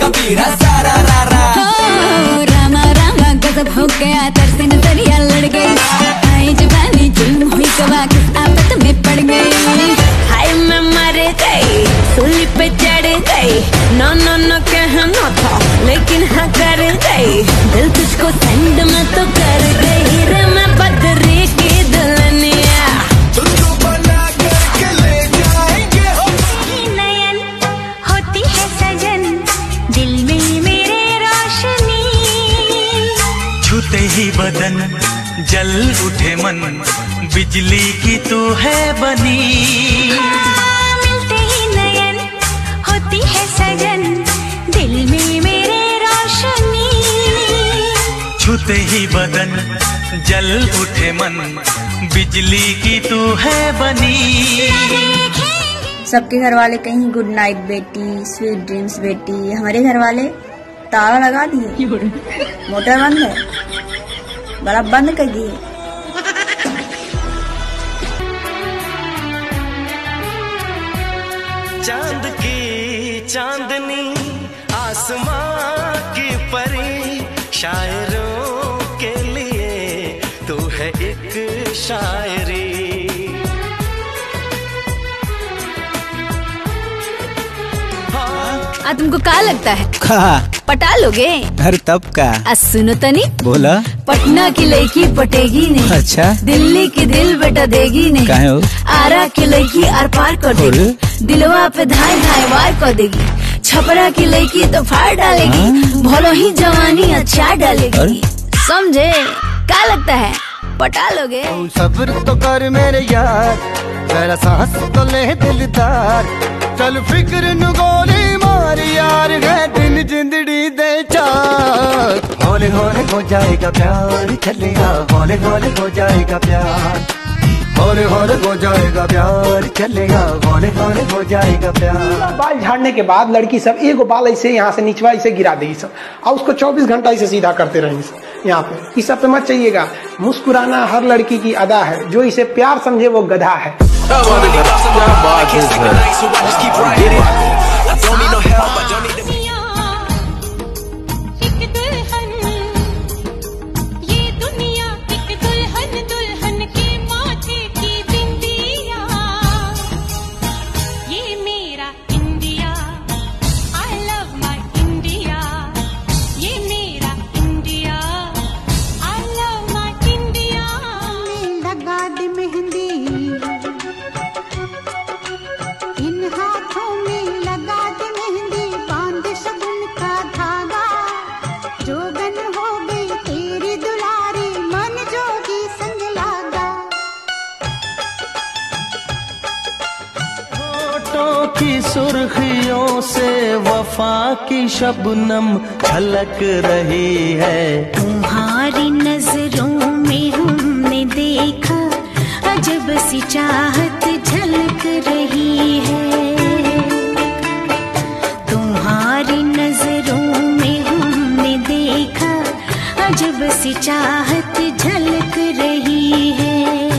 कबीरा सारा रारा। रामा रामा गजब हो गया, तरसे नजरिया लड़ गई, आई जवानी जुल्म हुई गवा, किस आफत में पड़ गई। हाय मैं मर गई, सूली पे चढ़ गई, नो नो नो कहना था लेकिन हाँ कर गई, दिल तुझको सेंड में तो कर गई रे मैं बदरी की दुल्हनिया। तुझको बना करके ले जाएंगे हम। नयन होती है सजन, दिल में मेरे रोशनी, छूते ही बदन जल उठे मन, बिजली की तू है बनी। मिलते ही नयन होती है सजन, दिल में मेरे रोशनी, छूते ही बदन जल उठे मन, बिजली की तू है बनी। सबके घर वाले कहीं गुड नाइट बेटी, स्वीट ड्रीम्स बेटी, हमारे घर वाले ताला लगा दिए, मोटर बंद है, बल्ब बंद कर दिए। चांद की चांदनी, आसमां की परी, शायरों के लिए तू है एक शायरी। तुमको क्या लगता है का पटा लोगे? अरे तब का सुनो तनी, बोला पटना की लड़की पटेगी नहीं, अच्छा दिल्ली की दिल बेटा देगी नहीं, काहे हो? आरा की लड़की आर पार कर देगी, दिलवा पे धाय धाय वार कर देगी, छपरा की लड़की तो फाड़ डालेगी, भलो ही जवानी अच्छा डालेगी। समझे? क्या लगता है पटा लोगे? सब्र तो कर मेरे यार, जरा सांस तो ले दिलदार, चल फिक्र नु गोली मार यार, है दिन जिंदड़ी दे चार। हौले हौले हो जाएगा प्यार, चलेगा हौले हौले हो जाएगा प्यार, हौले हौले हो जाएगा प्यार, चलेगा हौले हौले हो जाएगा प्यार। बाल झाड़ने के बाद लड़की सब एगो बाल ऐसे यहाँ से निचवा ऐसे गिरा देगी सब, और उसको 24 घंटा ऐसे सीधा करते रहेंगे यहाँ पे। इस सब पे मत चाहिएगा, मुस्कुराना हर लड़की की अदा है, जो इसे प्यार समझे वो गधा है। की सुर्खियों से वफा की शबनम झलक रही है, तुम्हारी नजरों में हमने देखा अजब सी चाहत झलक रही है, तुम्हारी नजरों में हमने देखा अजब सी चाहत